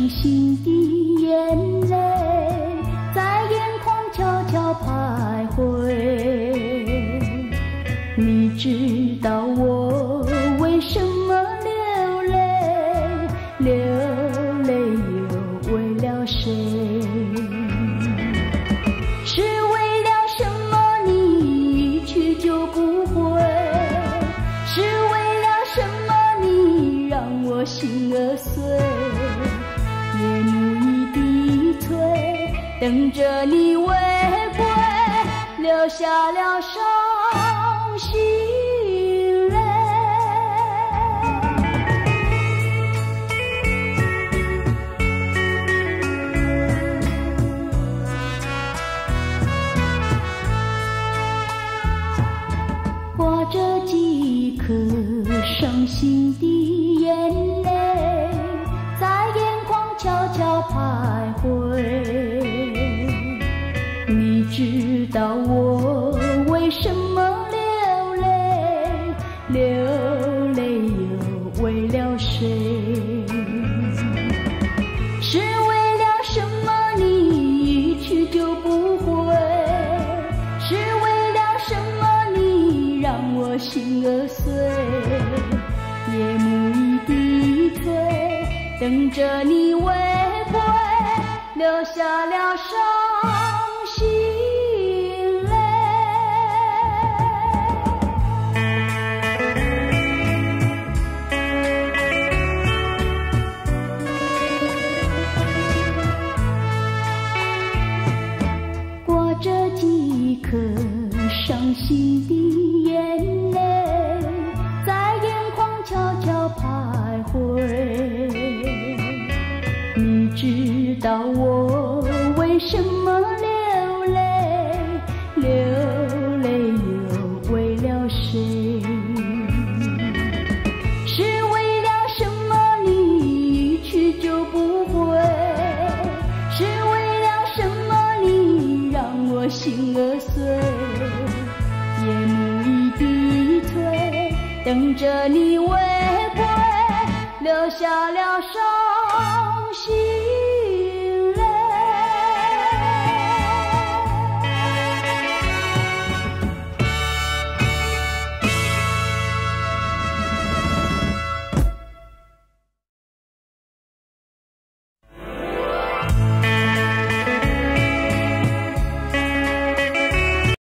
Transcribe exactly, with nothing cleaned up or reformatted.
伤心的眼泪在眼眶悄悄徘徊。你知道我为什么流泪，流泪又为了谁？是为了什么你一去就不回？是为了什么你让我心儿碎？夜幕已低垂，等着你回归，留下了伤心泪。挂着几颗伤心的眼泪在眼眶悄悄徘徊。你知道我为什么流泪，流泪又为了谁？是为了什么你一去就不回？是为了什么你让我心儿碎？夜幕已低垂，等着你回归，留下了伤心泪。挂着几颗伤心的眼泪在眼眶悄悄徘徊。你知道我为什么流泪，流泪又为了谁？是为了什么你一去就不回？是为了什么你让我心儿碎？夜幕已低垂，等着你回归，留下了伤